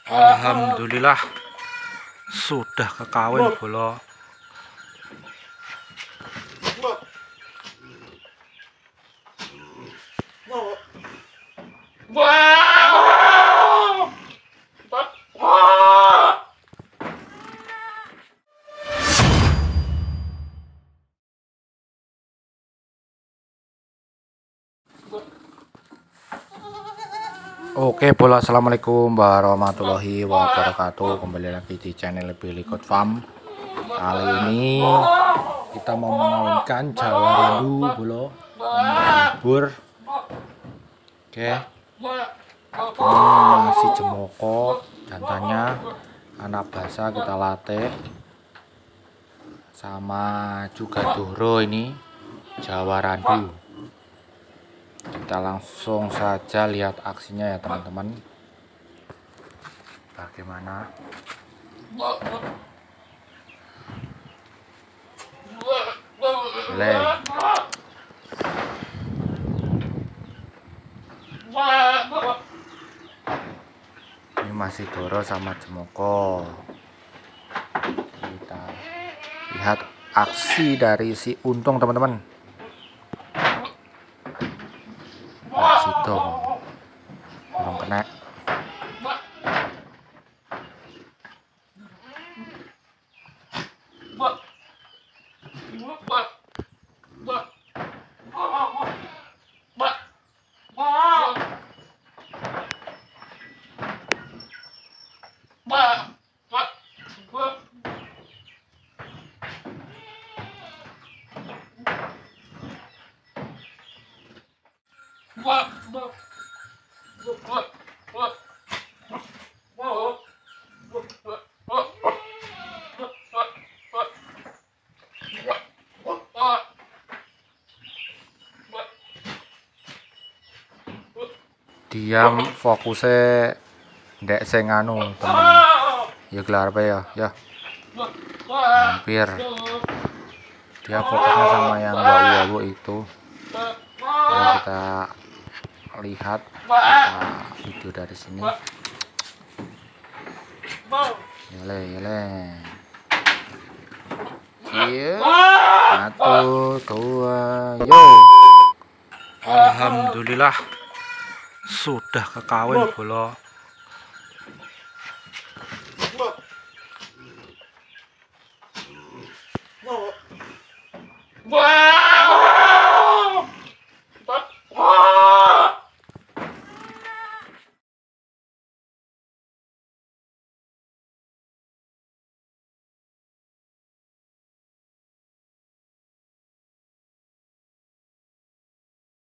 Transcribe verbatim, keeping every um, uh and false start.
Alhamdulillah sudah kekawin bola. Oke bola, assalamualaikum warahmatullahi wabarakatuh. Kembali lagi di channel Billy Goat Farm. Kali ini kita mau mengawinkan Jawa Randu bola libur. Oke, ini masih jemoko, jantannya anak basa kita latih, sama juga doro ini Jawa Randu. Kita langsung saja lihat aksinya ya teman-teman, bagaimana. Boleh. Ini masih doro sama jemoko. Kita lihat aksi dari si untung teman-teman. Situ belum kena. Diam, fokusnya ndek sing anu temen. Ya gelar apa ya? Ya. Hampir. Dia fokusnya sama yang wawu-wawu itu. Ya, kita lihat kita video dari sini. Yele yele. Iya. Satu, dua, yo. Alhamdulillah sudah kekawin bola. Wah.